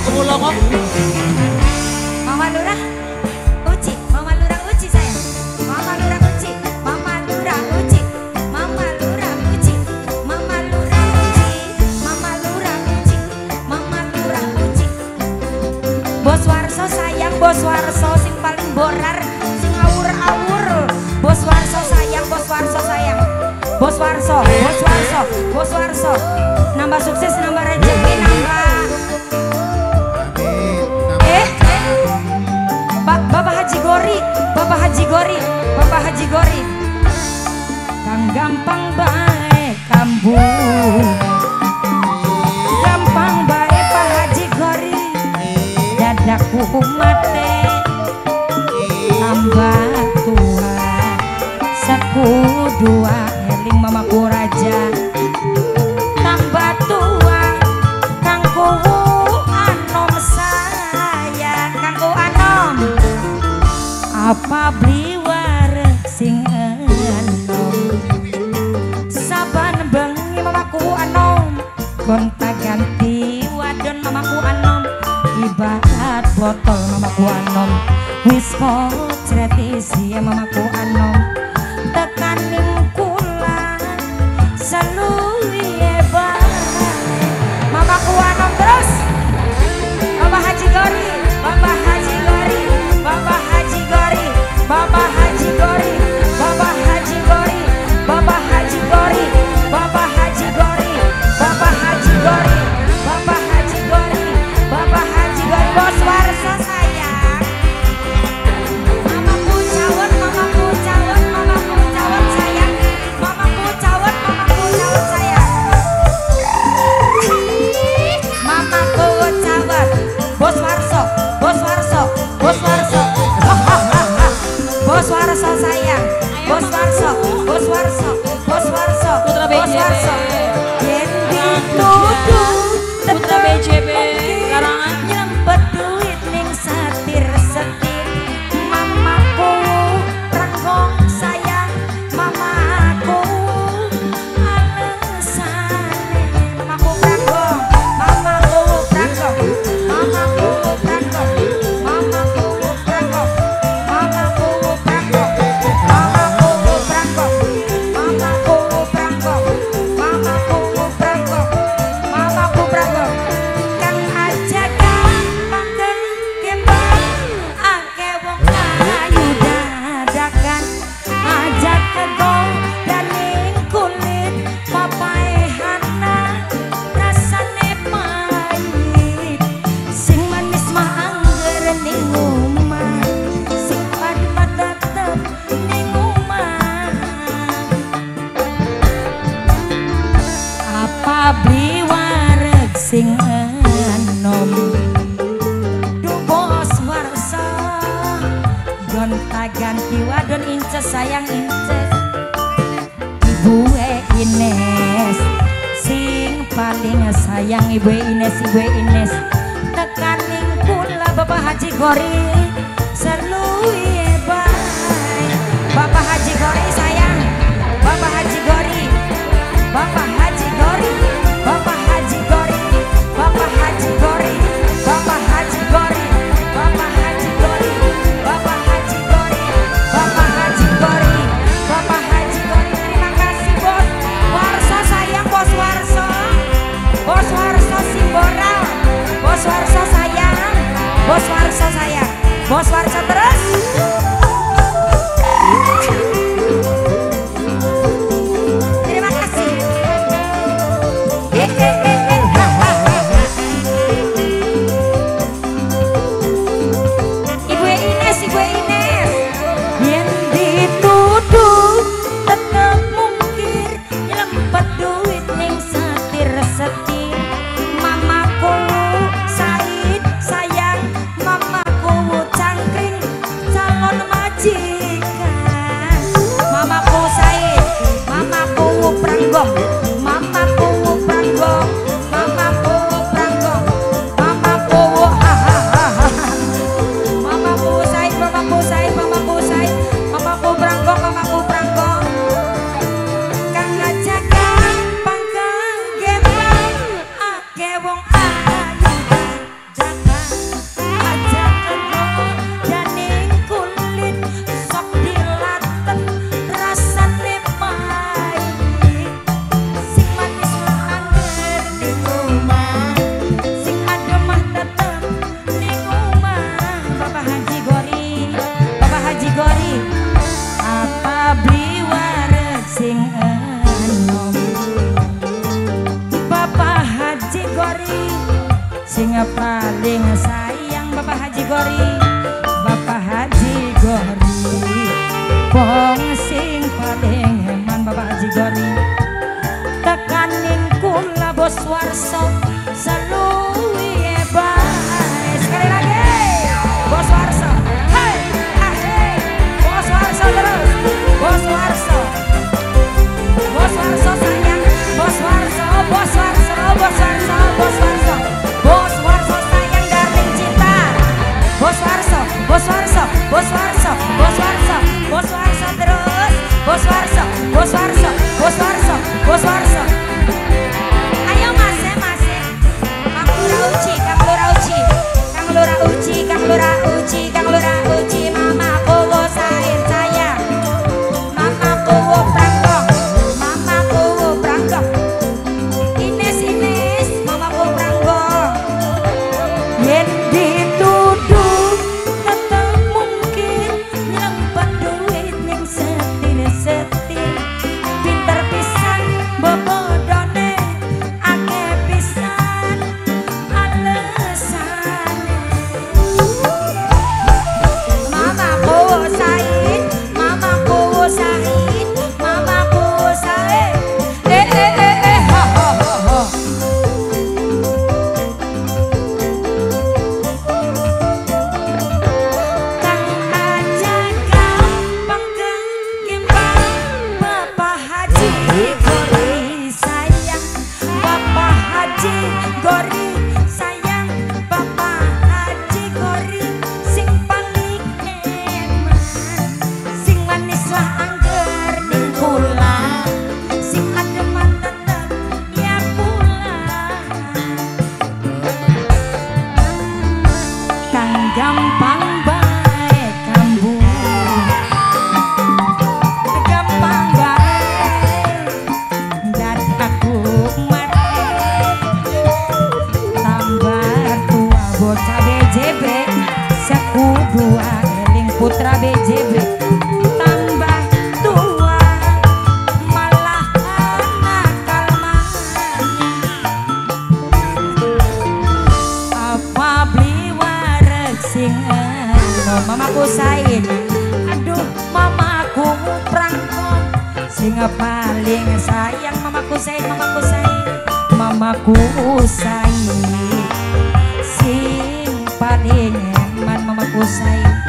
kula kok. Mama Lurah Uci, Mama Lurah Uci sayang. Mama Lurah Uci, Mama Lurah Uci, Mama Lurah Uci, Mama Lurah Uci, Mama Lurah Uci, Mama Lurah Uci. Bos Warso sayang, Bos Warso sing paling borar, sing awur-awur. Bos Warso sayang, Bos Warso sayang. Bos Warso, Bos Warso, Bos Warso. Nambah sukses, nambah rezeki, nambah. Bapak Haji Gori, Bapak Haji Gori, Bapak Haji Gori. Kang gampang bae kambu, gampang bae Pak Haji Gori. Dadaku mate, tambah tua, seku dua, eling mamaku raja. Tambah tua, kangku anom sayang, kangku anom. Apa bliwar sing enom, saban bengi mamaku anom, gonta ganti wadon mamaku anom, ibarat botol mamaku anom, wis kocret isi mamaku anom, tekaning kula seluwihe bae mamaku anom terus. Bapak Haji Gori, Bapak Haji Gori, Bapak Haji Gori, Bapak Haji Gori, Bapak Haji Gori, Bapak Haji Gori, Bapak Haji Gori, Bapak Haji Gori, Bapak Haji Gori, Bapak Haji Gori. Bos Warso sayang. Mamaku cawet, mamaku cawet, mamaku cawet sayang. Mamaku cawet, mamaku cawet sayang. Mamaku cawet. Bos Warso, Bos Warso, Bos Warso. Bos Warso sayang. Bos Warso, Bos Warso, Bos Warso, Bos Warso. Yen dituduh Putra BJB Larangan. nyempet duit ning satir-setir. Mamaku ranggong sayang, mamaku alesane. Mamaku ranggong, mamaku ranggong, mamaku ranggong, mamaku ranggong, mamaku ranggong, mamaku ranggong, mamaku ranggong, mamaku ranggong, mamaku ranggong. Kang aja gampangkeun kembang, akeh wong ayu dadakan, ajak kegong daning kulit papaehana, rasane pahit, sing manis mah angger ning omah, sing padu mah tetep ning omah. Apa bliwareg sing enom, du Bos Warso, gonta ganti wadon inces sayang inces. Ibu Ines sing paling sayang, Ibu Ines, Ibu Ines. Tekaning kula Bapak Haji Gori seluwihe bae. Bapak Haji Gori sayang, Bapak Haji Gori, Bapak Haji Gori, Bapak Haji Gori, Bapak Haji Gori, Bapak Haji Gori, Bapak Haji Gori, Bapak Haji Gori, Bapak Haji Gori, Bapak Haji Gori. Terima kasih Bos Warso sayang, Bos Warso, Bos Warso Simboral, Bos Warso sayang, Bos Warso sayang, Bos Warso terus. Terima kasih. Ibu Ines, Ibu Ines. Yen dituduh tetep mungkir, nyelempet duit ning satir-setir. Mamaku Said sayang, mamaku cangkring, Gori, Bapak Haji Gori, wong sing paling eman Bapak Haji Gori. Tekanin kula Bos Warso seluwi bae. Sekali lagi Bos Warso, hey, hey, Bos Warso terus, Bos Warso, Bos Warso sayang, Bos Warso, Bos Warso, Bos Warso, Bos Warso, Bos Warso sayang darling cinta, Bos Warso, Bos Warso, Bos Warso, Bos Warso, Bos Warso terus, Bos Warso, Bos Warso, Bos Warso, Bos Warso. Ayo Mas, Kang Lurah Uci, Kang Lurah Uci, Kang Lurah Uci, Kang Lurah Uci, Kang Lurah Uci, Mama Kowo Sain sayang, Mama Kowo Prangkong, Mama Kowo Prangkong, Ines Ines, Mama Kowo Prangkong. Yen dituduh tetep mungkin nyempat duit ning setin-setin, pinter pisan bobodone akeh pisan alesane. Mama Kowo Said, Mama Kowo Said, Mama Kowo Said. Ha ha ha ha. Kang aja gampang gembang Bapak Haji Gori sayang, Bapak Haji Gori sayang, Bapak Haji Gori sing paling eman, sing manis lah angger ning kula, sing ademan tetep ya kula. Kang gampang bae kambu, gampang bae dadaku mati, tambah tua bocah BJB, sekudu eling putra BJB, tambah tua malah nakal maning. Apa beli wareg sing enom Mamaku Said, aduh Mamaku Prangkong, sing paling sayang Mamaku Said, Mamaku Said, Mamaku Said, sing paling eman Mamaku Said.